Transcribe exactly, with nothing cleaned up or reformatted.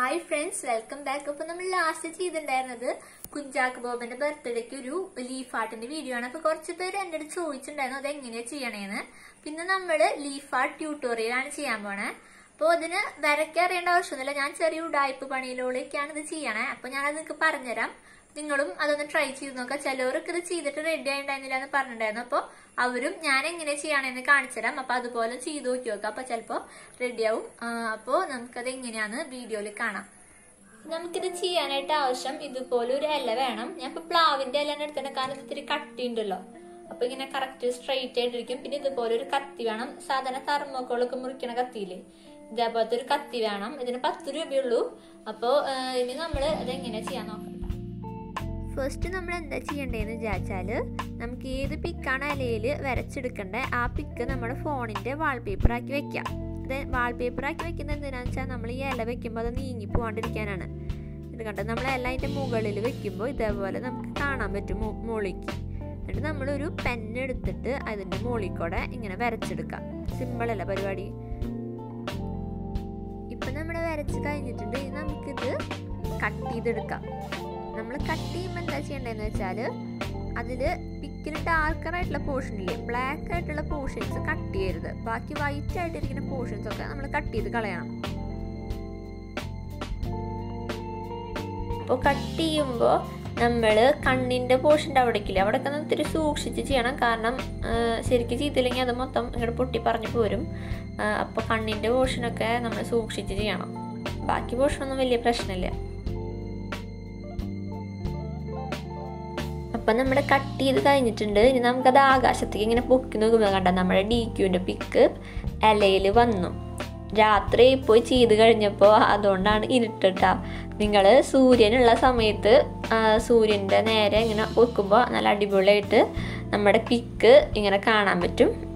Hi friends, welcome back. അപ്പോൾ നമ്മൾ last ചെയ്തിട്ടുണ്ടായിരുന്നത് കുഞ്ചാക്കോ ബോബന്റെ ബർത്ത്ഡേക്ക് ഒരു ലീഫ് ആർട്ടിന്റെ വീഡിയോ ആണ്. അപ്പൊ കുറച്ച് പേര് എന്റെ അടുത്ത് ചോദിച്ചിട്ടുണ്ടായിരുന്നു അത് എങ്ങനെയാ ചെയ്യണേന്ന്. പിന്നെ നമ്മള് ലീഫ് ആർട്ട് ട്യൂട്ടോറിയൽ ആണ് ചെയ്യാൻ പോണേ. അപ്പോൾ അതിന് വരയ്ക്കറിയേണ്ട ആവശ്യമൊന്നുമില്ല. ഞാൻ ചെറിയ ഉടായ്പ പണിയിലൂടെയൊക്കെയാണ് ഇത് ചെയ്യണേ. അപ്പൊ ഞാനത് നിങ്ങൾക്ക് പറഞ്ഞുതരാം. നിങ്ങളും അതൊന്ന് ട്രൈ ചെയ്ത് നോക്കാം. ചിലവർക്ക് ഇത് ചെയ്തിട്ട് റെഡി ആയിട്ടുണ്ടായിരുന്നില്ല എന്ന് പറഞ്ഞിട്ടുണ്ടായിരുന്നു. അപ്പോൾ അവരും ഞാൻ എങ്ങനെ ചെയ്യണമെന്ന് കാണിച്ചു തരാം. അപ്പൊ അതുപോലെ ചെയ്ത് നോക്കി നോക്കാം. അപ്പൊ ചിലപ്പോ റെഡിയാവും. അപ്പോൾ നമുക്കത് എങ്ങനെയാന്ന് വീഡിയോയിൽ കാണാം. നമുക്കിത് ചെയ്യാനായിട്ട് ആവശ്യം ഇതുപോലെ ഒരു ഇല വേണം. ഞാൻ ഇപ്പൊ പ്ലാവിന്റെ ഇല എടുത്തിട്ട് കാരണം ഇത് ഇത്തിരി കട്ടി ഉണ്ടല്ലോ. അപ്പൊ ഇങ്ങനെ കറക്റ്റ് സ്ട്രെയിറ്റ് ആയിട്ടിരിക്കും. പിന്നെ ഇതുപോലെ ഒരു കത്തി വേണം. സാധാരണ തെർമോക്കോളൊക്കെ മുറിക്കണ കത്തിയില്ലേ, ഇതേപോലത്തെ ഒരു കത്തി വേണം. ഇതിന് പത്ത് രൂപയുള്ളൂ. അപ്പോ ഇനി നമ്മള് അതെങ്ങനെ ചെയ്യാൻ നോക്കാം. ഫസ്റ്റ് നമ്മൾ എന്താ ചെയ്യേണ്ടതെന്ന് വിചാരിച്ചാല് നമുക്ക് ഏത് പിക്കാണ് ഇലയിൽ വരച്ചെടുക്കണ്ടേ ആ പിക്ക് നമ്മുടെ ഫോണിന്റെ വാൾപേപ്പർ ആക്കി വെക്കാം. അത് വാൾപേപ്പർ ആക്കി വെക്കുന്നത് എന്തിനാന്ന് വെച്ചാൽ നമ്മൾ ഈ ഇല വെക്കുമ്പോൾ അത് നീങ്ങി പോകാണ്ടിരിക്കാനാണ്. ഇത് കണ്ടോ, നമ്മൾ ഇല അതിന്റെ മുകളിൽ വെക്കുമ്പോൾ ഇതേപോലെ നമുക്ക് കാണാൻ പറ്റും മുകളിലേക്ക്. എന്നിട്ട് നമ്മളൊരു പെന്ന് എടുത്തിട്ട് അതിന്റെ മുകളിൽ കൂടെ ഇങ്ങനെ വരച്ചെടുക്കാം. സിമ്പിൾ അല്ല പരിപാടി. ഇപ്പൊ നമ്മൾ വരച്ച് കഴിഞ്ഞിട്ടുണ്ട്. ഇനി നമുക്കിത് കട്ട് ചെയ്തെടുക്കാം. നമ്മൾ കട്ട് ചെയ്യുമ്പോൾ എന്താ ചെയ്യേണ്ടതെന്ന് വെച്ചാൽ അതിൽ പിക്കിൽ ഡാർക്കർ ആയിട്ടുള്ള പോർഷൻ ഇല്ലേ, ബ്ലാക്ക് ആയിട്ടുള്ള പോർഷൻസ് കട്ട് ചെയ്യരുത്. ബാക്കി വൈറ്റ് ആയിട്ടിരിക്കുന്ന പോർഷൻസ് ഒക്കെ നമ്മൾ കട്ട് ചെയ്ത് കളയണം. അപ്പോൾ കട്ട് ചെയ്യുമ്പോൾ നമ്മൾ കണ്ണിൻ്റെ പോർഷൻ്റെ അവിടേക്കില്ല, അവിടെയൊക്കെ ഒത്തിരി സൂക്ഷിച്ച് ചെയ്യണം. കാരണം ശരിക്കും ചെയ്തില്ലെങ്കിൽ അത് മൊത്തം ഇങ്ങോട്ട് പൊട്ടി പറഞ്ഞു പോരും. അപ്പോൾ കണ്ണിൻ്റെ പോർഷനൊക്കെ നമ്മൾ സൂക്ഷിച്ച് ചെയ്യണം. ബാക്കി പോർഷനൊന്നും വലിയ പ്രശ്നമില്ല. അപ്പം നമ്മൾ കട്ട് ചെയ്ത് കഴിഞ്ഞിട്ടുണ്ട്. ഇനി നമുക്കത് ആകാശത്തേക്ക് ഇങ്ങനെ പൊക്കി നോക്കുമ്പോൾ കണ്ട നമ്മുടെ ഡി ക്യൂവിൻ്റെ പിക്ക് ഇലയിൽ വന്നു. രാത്രി പോയി ചെയ്ത് കഴിഞ്ഞപ്പോൾ അതുകൊണ്ടാണ് ഇരുട്ടിട്ടാ. നിങ്ങൾ സൂര്യനുള്ള സമയത്ത് സൂര്യൻ്റെ നേരെ ഇങ്ങനെ വെക്കുമ്പോൾ നല്ല അടിപൊളിയായിട്ട് നമ്മുടെ പിക്ക് ഇങ്ങനെ കാണാൻ പറ്റും.